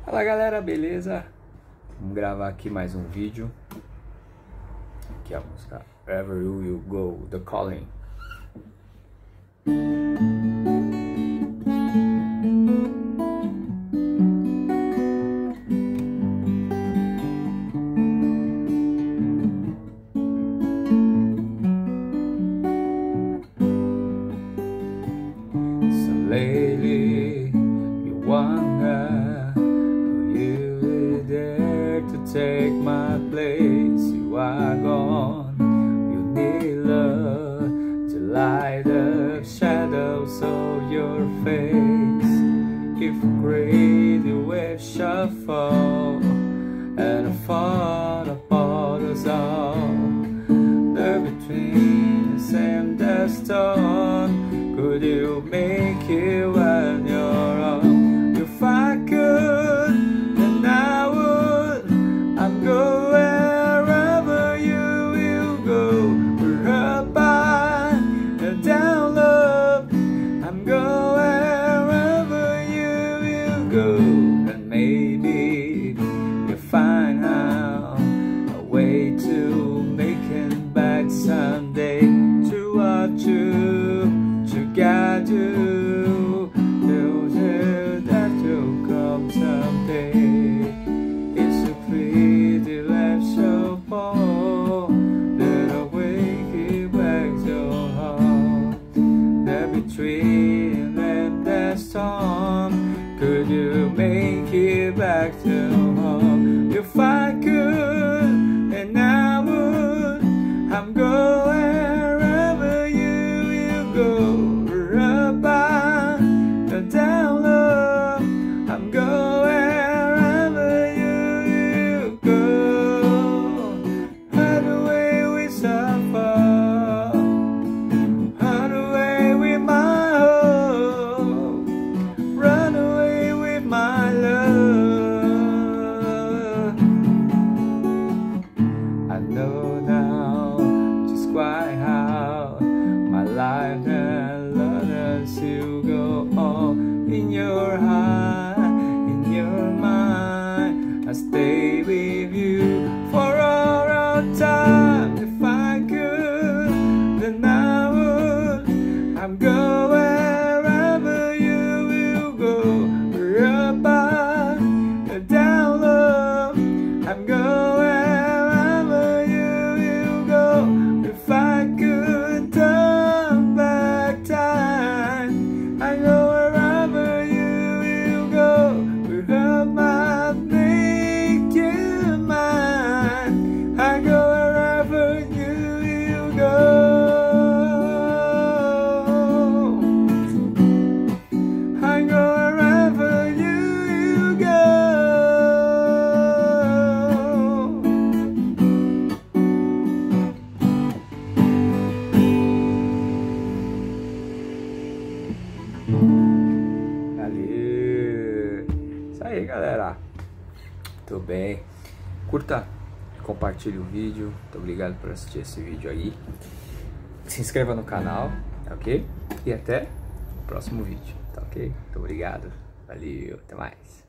Fala galera, beleza? Vamos gravar aqui mais um vídeo. Aqui a música Wherever You Will Go, The Calling. So lately you wonder, will you be there to take my place? You are gone, you need love to light up shadows of your face. If crazy waves shall fall and I fall apart us all, there between us and the storm, could you make it when you're on? If I could, then I would. I'm going wherever you will go. We're up high and down low. I'm going wherever you will go. And maybe you'll find out a way to make it back someday to what you got you, that you'll come someday. It's a pretty life so full that I wake it back so hard. There between and the storm, could you make it back to home? If I could, and I would. I'm going wherever you will go. Down low, I'm going wherever you go. Hide away with suffer, hide away with my hope, run away with my love. I know now just quite how my life and love as you go on. In your heart, in your mind, I stay with you for all our time. If I could, then I would. I'm going wherever you will go. We're up high and down low. I'm going wherever you will go. If I could turn back time, I go wherever you will go. Wherever I make you mine, I go wherever you will go. I go wherever you will go. Valeu! Isso aí, galera. Tudo bem? Curta, compartilhe o vídeo. Muito obrigado por assistir esse vídeo aí. Se inscreva no canal, tá ok? E até o próximo vídeo, tá ok? Muito obrigado. Valeu, até mais.